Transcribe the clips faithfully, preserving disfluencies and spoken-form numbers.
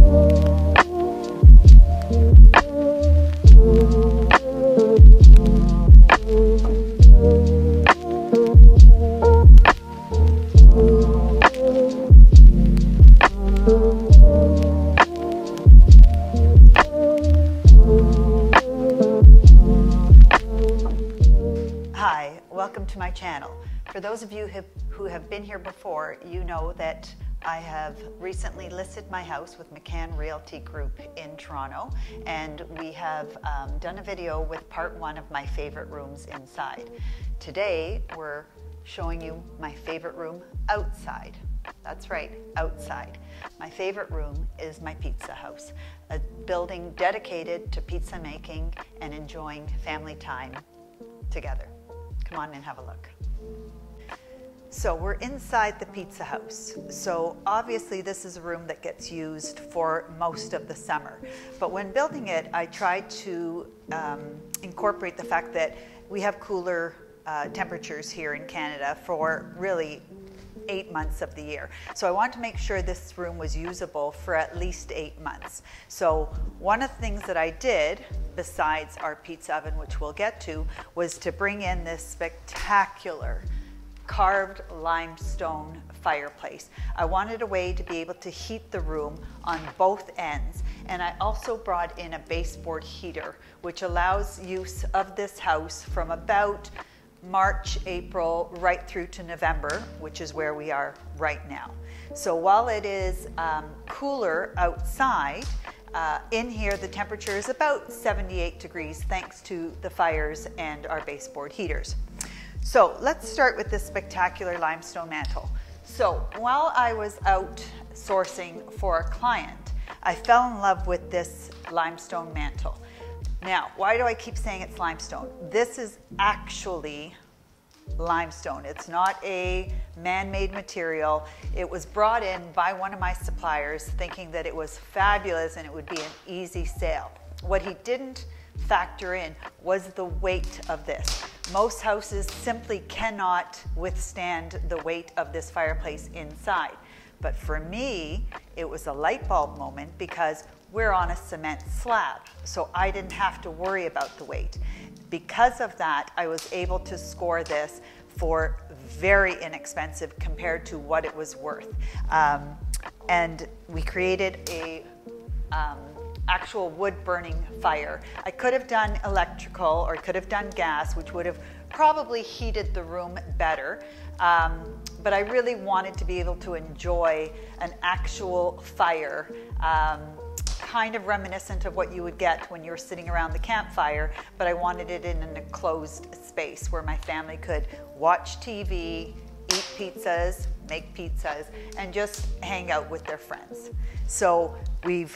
Hi, welcome to my channel. For those of you who, who have been here before, you know that I have recently listed my house with McCann Realty Group in Toronto, and we have um, done a video with part one of my favorite rooms inside. Today we're showing you my favorite room outside. That's right, outside. My favorite room is my pizza house, a building dedicated to pizza making and enjoying family time together. Come on and have a look. So we're inside the pizza house. So obviously this is a room that gets used for most of the summer. But when building it, I tried to um, incorporate the fact that we have cooler uh, temperatures here in Canada for really eight months of the year. So I wanted to make sure this room was usable for at least eight months. So one of the things that I did, besides our pizza oven, which we'll get to, was to bring in this spectacular carved limestone fireplace. I wanted a way to be able to heat the room on both ends, and I also brought in a baseboard heater, which allows use of this house from about March, April, right through to November, which is where we are right now. So while it is um, cooler outside, uh, in here the temperature is about seventy-eight degrees thanks to the fires and our baseboard heaters. So let's start with this spectacular limestone mantle. So while I was out sourcing for a client, I fell in love with this limestone mantle. Now, why do I keep saying it's limestone? This is actually limestone. It's not a man-made material. It was brought in by one of my suppliers thinking that it was fabulous and it would be an easy sale. What he didn't factor in was the weight of this. Most houses simply cannot withstand the weight of this fireplace inside. But for me, it was a light bulb moment because we're on a cement slab, so I didn't have to worry about the weight. Because of that, I was able to score this for very inexpensive compared to what it was worth. Um, and we created a um, actual wood burning fire. I could have done electrical or could have done gas, which would have probably heated the room better. Um, but I really wanted to be able to enjoy an actual fire, um, kind of reminiscent of what you would get when you're sitting around the campfire, but I wanted it in an enclosed space where my family could watch T V, eat pizzas, make pizzas, and just hang out with their friends. So we've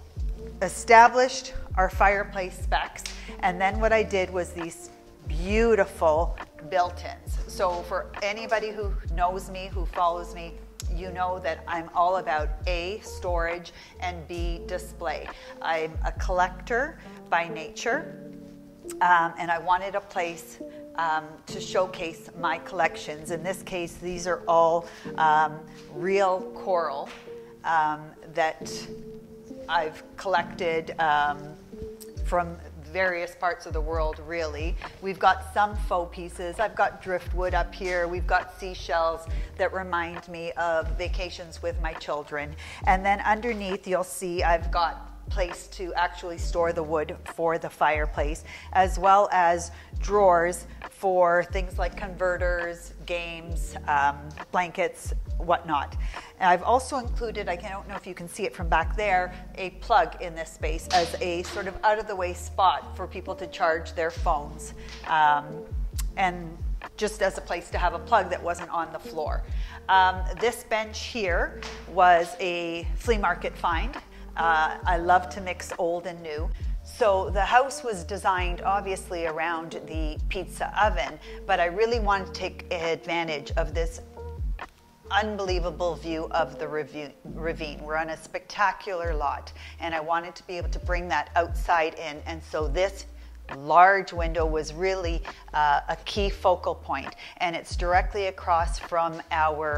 established our fireplace specs, and then what I did was these beautiful built-ins. So for anybody who knows me, who follows me, you know that I'm all about A, storage, and B, display. I'm a collector by nature, um, and I wanted a place um, to showcase my collections. In this case, these are all um, real coral um, that I've collected um, from various parts of the world, really. We've got some faux pieces. I've got driftwood up here. We've got seashells that remind me of vacations with my children. And then underneath, you'll see I've got place to actually store the wood for the fireplace, as well as drawers for things like converters, games, um, blankets, whatnot. And I've also included, I don't know if you can see it from back there, a plug in this space as a sort of out-of-the-way spot for people to charge their phones, um, and just as a place to have a plug that wasn't on the floor. Um, this bench here was a flea market find. Uh, I love to mix old and new. So the house was designed obviously around the pizza oven, but I really wanted to take advantage of this unbelievable view of the ravine. We're on a spectacular lot, and I wanted to be able to bring that outside in, and so this large window was really uh, a key focal point, and it's directly across from our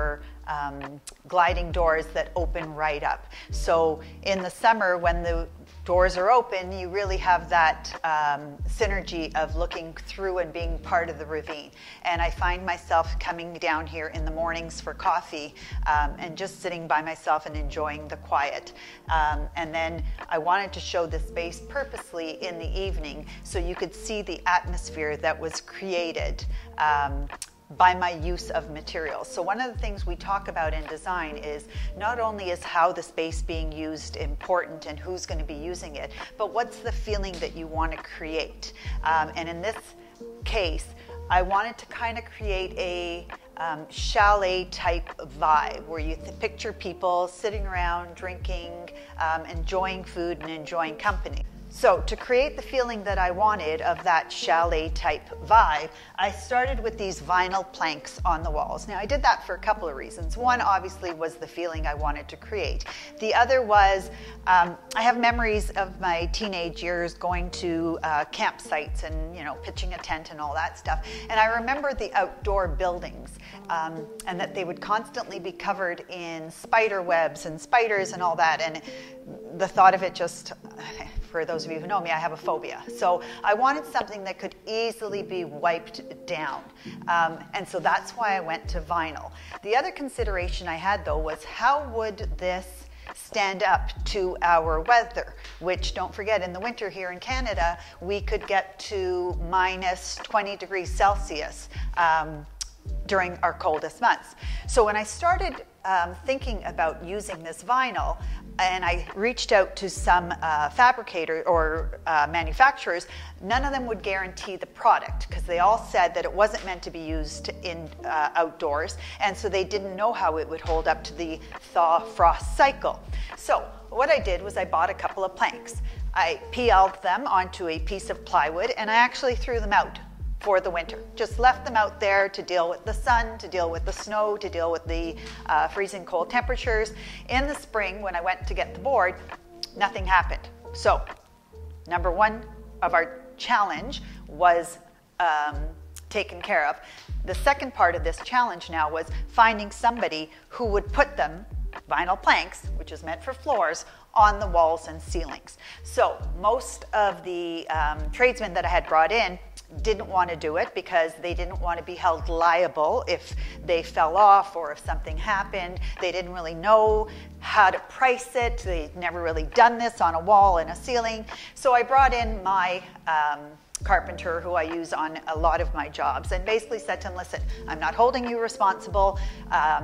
um, gliding doors that open right up. So in the summer, when the doors are open, you really have that um, synergy of looking through and being part of the ravine. And I find myself coming down here in the mornings for coffee um, and just sitting by myself and enjoying the quiet. Um, and then I wanted to show this space purposely in the evening so you could see the atmosphere that was created um, by my use of materials. So one of the things we talk about in design is not only is how the space being used important and who's going to be using it, but what's the feeling that you want to create. Um, and in this case, I wanted to kind of create a um, chalet type vibe where you th- picture people sitting around drinking, um, enjoying food and enjoying company. So to create the feeling that I wanted of that chalet type vibe, I started with these vinyl planks on the walls. Now I did that for a couple of reasons. One obviously was the feeling I wanted to create. The other was um, I have memories of my teenage years going to uh, campsites and you know pitching a tent and all that stuff. And I remember the outdoor buildings um, and that they would constantly be covered in spider webs and spiders and all that. And the thought of it just, for those of you who know me, I have a phobia. So I wanted something that could easily be wiped down. Um, and so that's why I went to vinyl. The other consideration I had though was how would this stand up to our weather, which don't forget in the winter here in Canada, we could get to minus twenty degrees Celsius um, during our coldest months. So when I started um, thinking about using this vinyl, and I reached out to some uh, fabricator or uh, manufacturers, none of them would guarantee the product because they all said that it wasn't meant to be used in uh, outdoors, and so they didn't know how it would hold up to the thaw-frost cycle. So what I did was I bought a couple of planks. I P L'd them onto a piece of plywood, and I actually threw them out for the winter. Just left them out there to deal with the sun, to deal with the snow, to deal with the uh, freezing cold temperatures. In the spring, when I went to get the board, nothing happened. So, number one of our challenge was um, taken care of. The second part of this challenge now was finding somebody who would put them, vinyl planks, which is meant for floors, on the walls and ceilings. So most of the um, tradesmen that I had brought in didn't want to do it because they didn't want to be held liable if they fell off or if something happened. They didn't really know how to price it. They'd never really done this on a wall and a ceiling. So I brought in my um, carpenter who I use on a lot of my jobs and basically said to him, listen, I'm not holding you responsible. Um,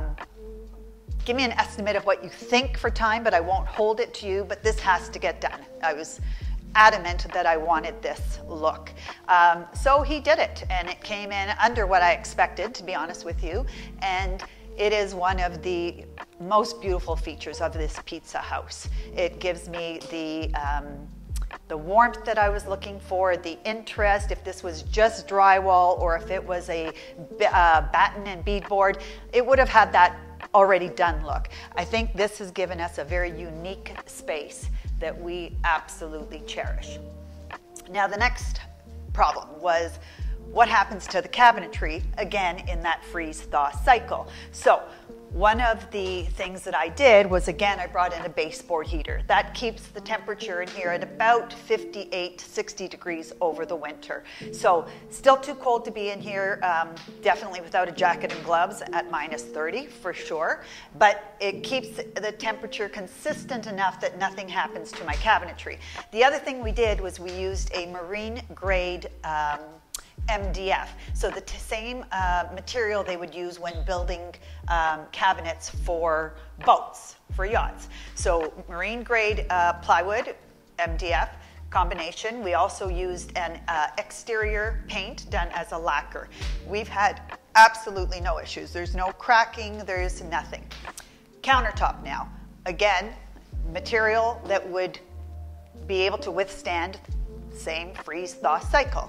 Give me an estimate of what you think for time, but I won't hold it to you, but this has to get done. I was adamant that I wanted this look. Um, so he did it, and it came in under what I expected, to be honest with you, and it is one of the most beautiful features of this pizza house. It gives me the um, the warmth that I was looking for, the interest. If this was just drywall or if it was a uh, batten and beadboard, it would have had that already done look. I think this has given us a very unique space that we absolutely cherish. Now the next problem was what happens to the cabinetry, again, in that freeze-thaw cycle. So one of the things that I did was, again, I brought in a baseboard heater. That keeps the temperature in here at about fifty-eight, sixty degrees over the winter. So still too cold to be in here, um, definitely without a jacket and gloves at minus thirty for sure, but it keeps the temperature consistent enough that nothing happens to my cabinetry. The other thing we did was we used a marine grade um, M D F, so the t- same uh, material they would use when building um, cabinets for boats, for yachts. So marine grade uh, plywood, M D F combination. We also used an uh, exterior paint done as a lacquer. We've had absolutely no issues. There's no cracking, there's nothing. Countertop now, again, material that would be able to withstand same freeze-thaw cycle.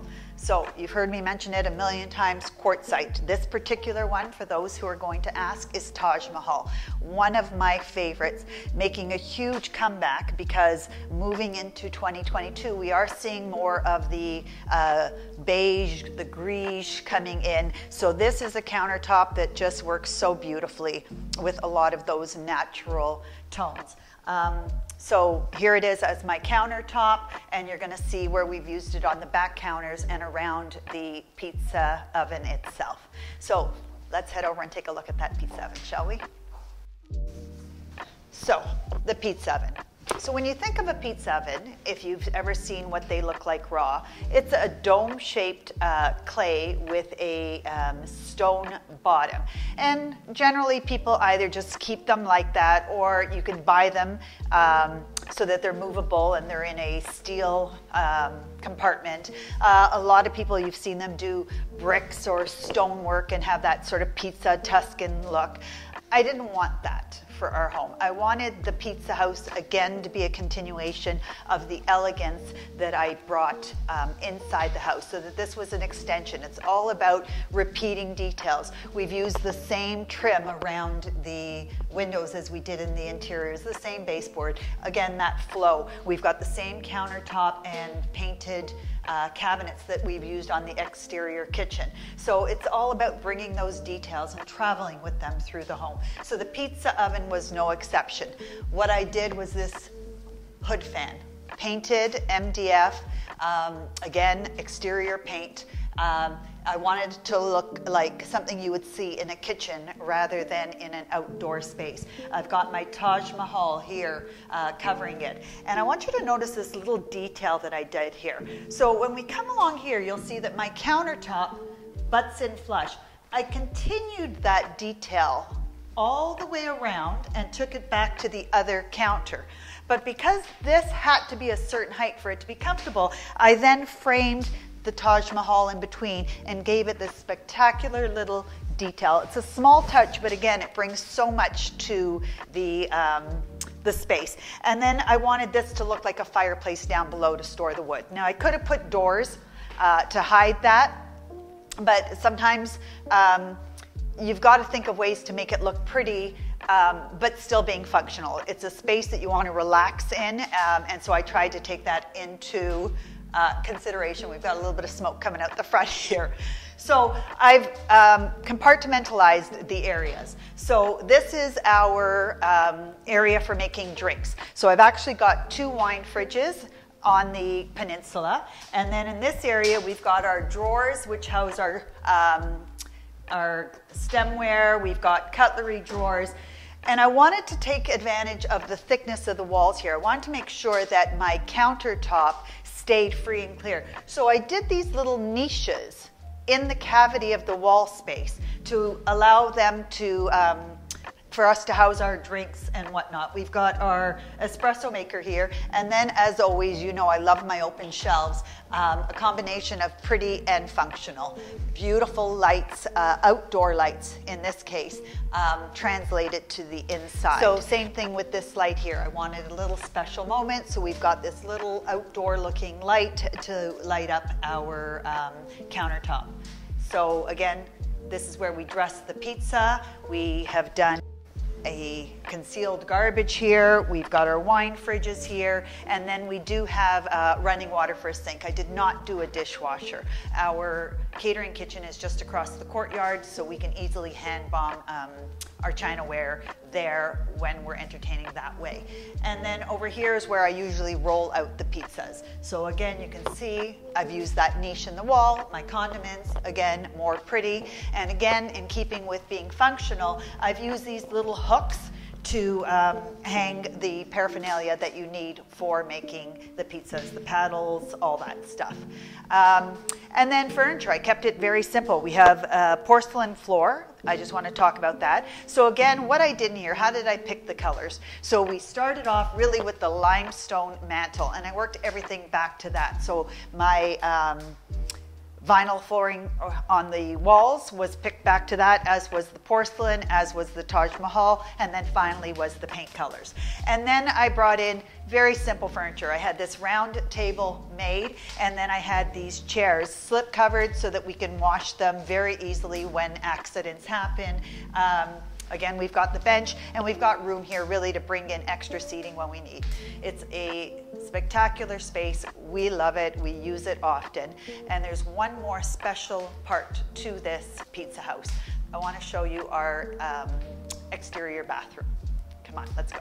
So you've heard me mention it a million times, quartzite. This particular one, for those who are going to ask, is Taj Mahal. One of my favorites, making a huge comeback because moving into twenty twenty-two, we are seeing more of the uh, beige, the gris coming in. So this is a countertop that just works so beautifully with a lot of those natural tones. Um, so here it is as my countertop, and you're going to see where we've used it on the back counters and around the pizza oven itself. So let's head over and take a look at that pizza oven, shall we? So the pizza oven. So when you think of a pizza oven, if you've ever seen what they look like raw, it's a dome-shaped uh, clay with a um, stone bottom. And generally people either just keep them like that, or you can buy them um, so that they're movable and they're in a steel um, compartment. Uh, a lot of people, you've seen them do bricks or stonework and have that sort of pizza Tuscan look. I didn't want that for our home. I wanted the pizza house again to be a continuation of the elegance that I brought um, inside the house, so that this was an extension. It's all about repeating details. We've used the same trim around the windows as we did in the interiors, the same baseboard. Again, that flow. We've got the same countertop and painted Uh, cabinets that we've used on the exterior kitchen. So it's all about bringing those details and traveling with them through the home. So the pizza oven was no exception. What I did was this hood fan, painted M D F, um, again, exterior paint. Um, I wanted it to look like something you would see in a kitchen rather than in an outdoor space. I've got my Taj Mahal here uh, covering it. And I want you to notice this little detail that I did here. So when we come along here, you'll see that my countertop butts in flush. I continued that detail all the way around and took it back to the other counter. But because this had to be a certain height for it to be comfortable, I then framed the Taj Mahal in between and gave it this spectacular little detail. It's a small touch, but again, it brings so much to the, um, the space. And then I wanted this to look like a fireplace down below to store the wood. Now I could have put doors uh, to hide that, but sometimes um, you've got to think of ways to make it look pretty, um, but still being functional. It's a space that you want to relax in, um, and so I tried to take that into Uh, consideration. We've got a little bit of smoke coming out the front here. So I've um, compartmentalized the areas. So this is our um, area for making drinks. So I've actually got two wine fridges on the peninsula. And then in this area, we've got our drawers, which house our, um, our stemware. We've got cutlery drawers. And I wanted to take advantage of the thickness of the walls here. I wanted to make sure that my countertop stayed free and clear. So I did these little niches in the cavity of the wall space to allow them to, um, for us to house our drinks and whatnot. We've got our espresso maker here, and then as always, you know I love my open shelves, um, a combination of pretty and functional. Beautiful lights, uh, outdoor lights in this case, um, translated to the inside. So same thing with this light here. I wanted a little special moment, so we've got this little outdoor looking light to light up our um, countertop. So again, this is where we dress the pizza. We have done a concealed garbage here. We've got our wine fridges here, and then we do have uh, running water for a sink. I did not do a dishwasher. Our catering kitchen is just across the courtyard, so we can easily hand bomb um, our chinaware there when we're entertaining that way. And then over here is where I usually roll out the pizzas. So again, you can see I've used that niche in the wall. My condiments, again, more pretty. And again, in keeping with being functional, I've used these little hooks to um, hang the paraphernalia that you need for making the pizzas, the paddles, all that stuff. Um, and then furniture, I kept it very simple. We have a porcelain floor. I just want to talk about that. So again, what I did in here, how did I pick the colors? So we started off really with the limestone mantle, and I worked everything back to that. So my um, vinyl flooring on the walls was picked back to that, as was the porcelain, as was the Taj Mahal, and then finally was the paint colors. And then I brought in very simple furniture. I had this round table made, and then I had these chairs slip covered so that we can wash them very easily when accidents happen. Um, Again, we've got the bench, and we've got room here really to bring in extra seating when we need. It's a spectacular space. We love it. We use it often. And there's one more special part to this pizza house. I want to show you our um, exterior bathroom. Come on, let's go.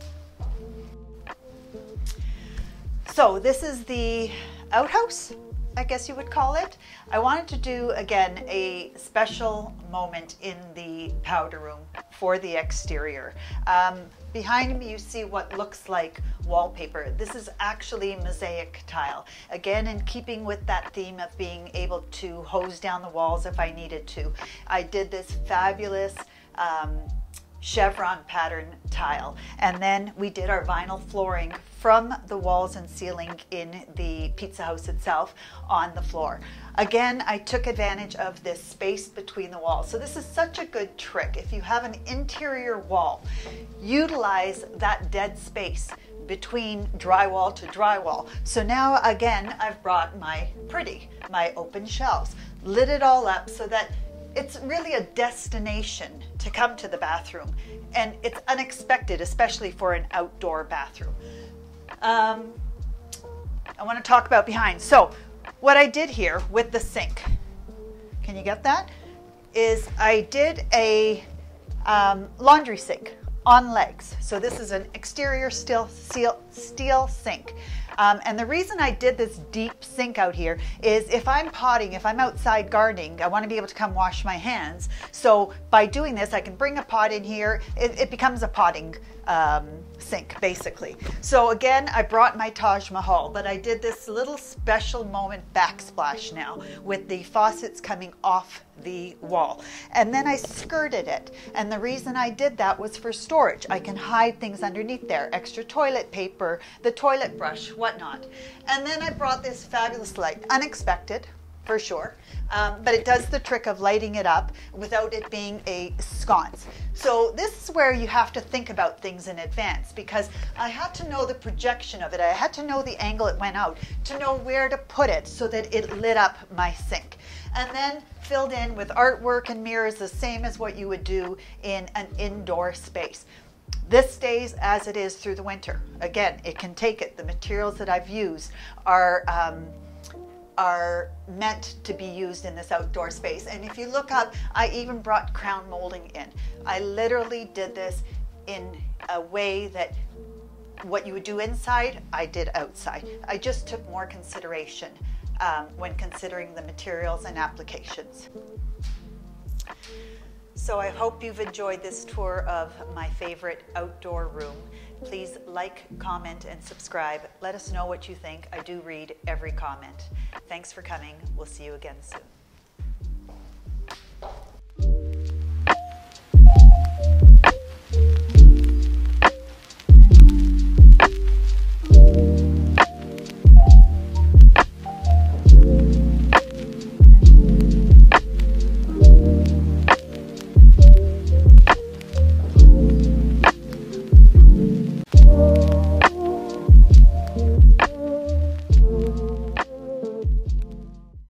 So this is the outhouse, I guess you would call it. I wanted to do, again, a special moment in the powder room for the exterior. Um, behind me you see what looks like wallpaper. This is actually mosaic tile. Again, in keeping with that theme of being able to hose down the walls if I needed to. I did this fabulous um, chevron pattern tile, and then we did our vinyl flooring from the walls and ceiling in the pizza house itself on the floor. Again, I took advantage of this space between the walls. So this is such a good trick. If you have an interior wall, utilize that dead space between drywall to drywall. So now again, I've brought my pretty, my open shelves, lit it all up so that it's really a destination to come to the bathroom, and it's unexpected, especially for an outdoor bathroom. Um, I want to talk about behind. So what I did here with the sink, can you get that? Is I did a um, laundry sink on legs. So this is an exterior steel, steel, steel sink. Um, and the reason I did this deep sink out here is if I'm potting, if I'm outside gardening, I want to be able to come wash my hands. So by doing this, I can bring a pot in here. It, it becomes a potting um, sink, basically. So again, I brought my Taj Mahal, but I did this little special moment backsplash now with the faucets coming off the wall. And then I skirted it. And the reason I did that was for storage. I can hide things underneath there, extra toilet paper, the toilet brush, whatnot. And then I brought this fabulous light, unexpected for sure, um, but it does the trick of lighting it up without it being a sconce. So this is where you have to think about things in advance, because I had to know the projection of it. I had to know the angle it went out to know where to put it so that it lit up my sink. And then filled in with artwork and mirrors, the same as what you would do in an indoor space. This stays as it is through the winter. Again, it can take it. The materials that I've used are um, are meant to be used in this outdoor space. And if you look up, I even brought crown molding in. I literally did this in a way that what you would do inside, I did outside. I just took more consideration um, when considering the materials and applications. So I hope you've enjoyed this tour of my favorite outdoor room. Please like, comment, and subscribe. Let us know what you think. I do read every comment. Thanks for coming. We'll see you again soon.